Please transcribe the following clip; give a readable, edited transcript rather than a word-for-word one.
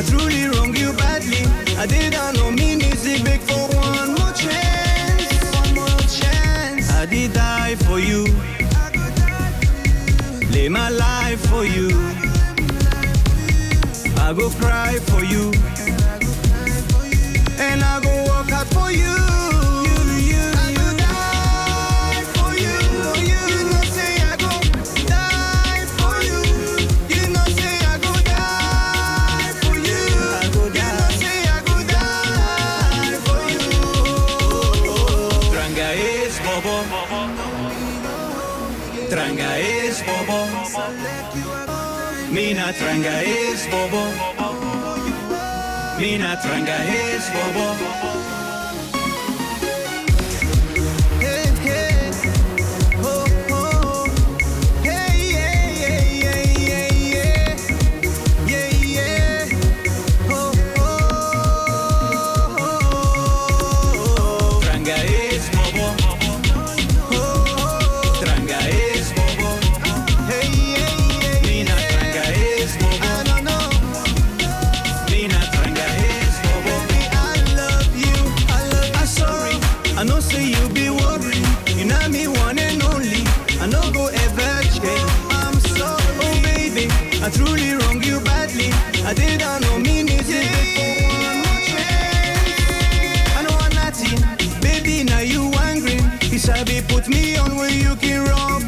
truly wronged you badly. I didn't know me music big for one more chance. One more chance. I did die for you. Lay my life for you. I go cry for you. And I go work hard for you. I go die for you. You know say I go die for you. You know say I go die for you. You know say I go die for you. Tranga is bobo. Tranga is bobo. Mina tranga is bobo. Mina tranga is bobo. Hey, hey, oh, oh. Hey, yeah, yeah, yeah, yeah, yeah. Yeah, yeah. Oh, oh, oh. Tranga is bobo. Oh, tranga is bobo. Hey, yeah, yeah. Mina tranga is bobo. I don't know. Mina tranga is bobo. Baby, I love you. I'm sorry. I know say you be worried. You know me one and only. I no go ever change. I'm sorry. Oh baby, I truly wronged you badly. I didn't know me music for one more chance. I know I'm naughty. Baby, now you angry. You sabi put me on where you can rob